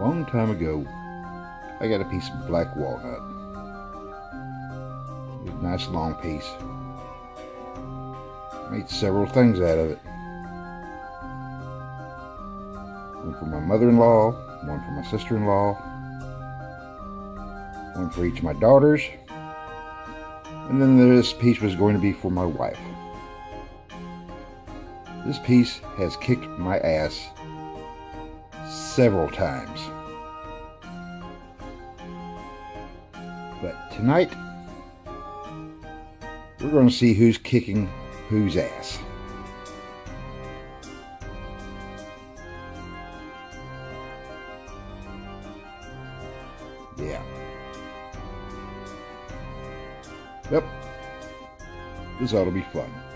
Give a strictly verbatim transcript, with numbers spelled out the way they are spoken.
long time ago, I got a piece of black walnut. It was a nice long piece. Made several things out of it. One for my mother-in-law, one for my sister-in-law, one for each of my daughters, and then this piece was going to be for my wife. This piece has kicked my ass several times. But tonight, we're going to see who's kicking whose ass. Yeah. Yep. This ought to be fun.